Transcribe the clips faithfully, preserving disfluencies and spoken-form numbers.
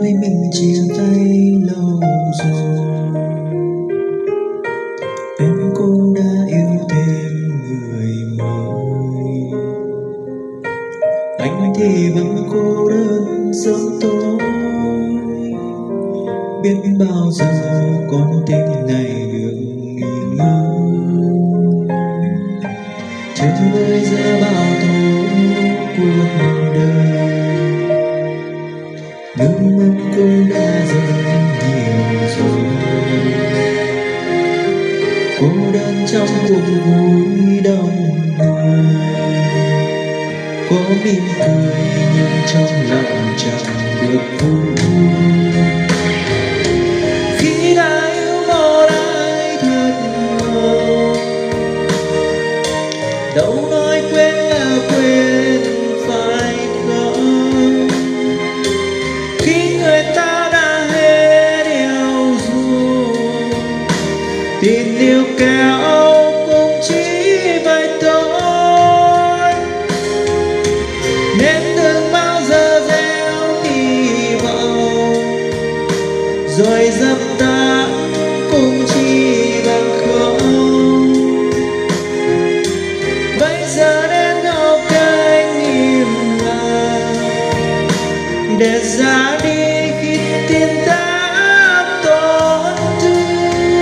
ơi mình chia tay lâu rồi, em cũng đã yêu thêm người mới. Anh thì vẫn cô đơn sớm tối, biết bao giờ con tim này được nghỉ ngơi. Trời ơi giữa bao tố cuộc đời, nước mắt cũng đã rơi nhiều rồi. Cô đơn trong cuộc vui đông người, có mỉm cười nhưng trong lòng chẳng được vui. Khi đã yêu một ai thật lâu, đâu nói quên là quên phải không? Khi người ta đã hết yêu rồi, tình yêu kéo cũng chỉ vậy thôi. Nên đừng bao giờ gieo hy vọng rồi dập tắt cũng chỉ bằng không. Bây giờ đến học cách im lặng để ra đi khi tim ta tổn thương.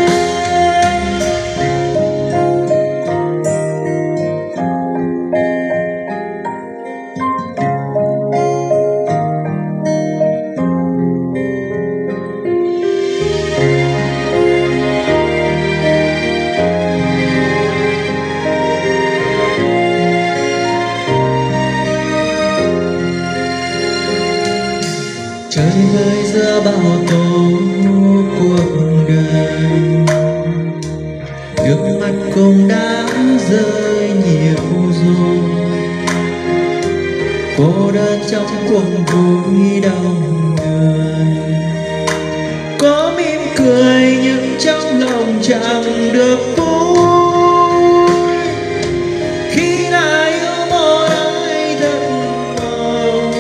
Trời ơi giữa bao tố cuộc đời, nước mắt cũng đã rơi nhiều rồi. Cô đơn trong cuộc vui đông người, có mỉm cười nhưng trong lòng chẳng được vui. Khi đã yêu một ai thật mong,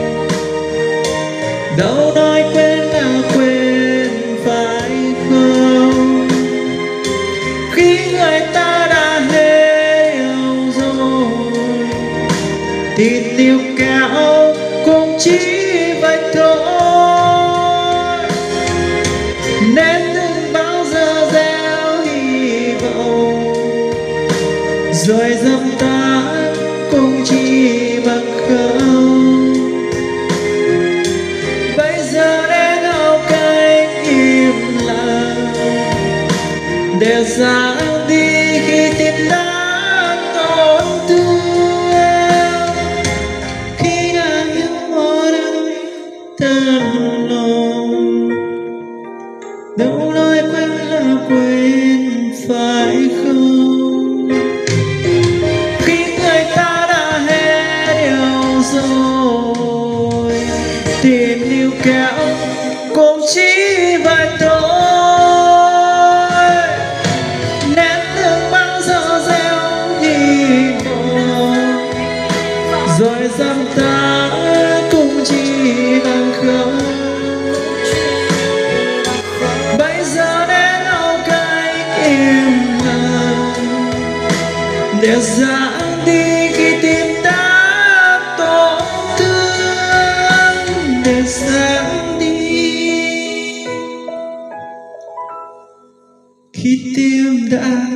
đâu nói quên là quên phải không? Khi người ta đã hết yêu rồi, tình yêu kéo cũng chỉ vậy thôi. Nên đừng bao giờ gieo hy vọng rồi dập tắt cũng chỉ bằng không. Để ra đi khi tim đã tổn thương. Khi đã yêu một ai thật lòng, đâu nói quên là quên phải không? Khi người ta đã hết yêu rồi, tình yêu kéo cũng chỉ vậy thôi. Rồi dập ta cũng chỉ bằng không. Bây giờ đến đâu cách im lặng để ra đi khi tim ta tổn thương. Để ra đi khi tim đã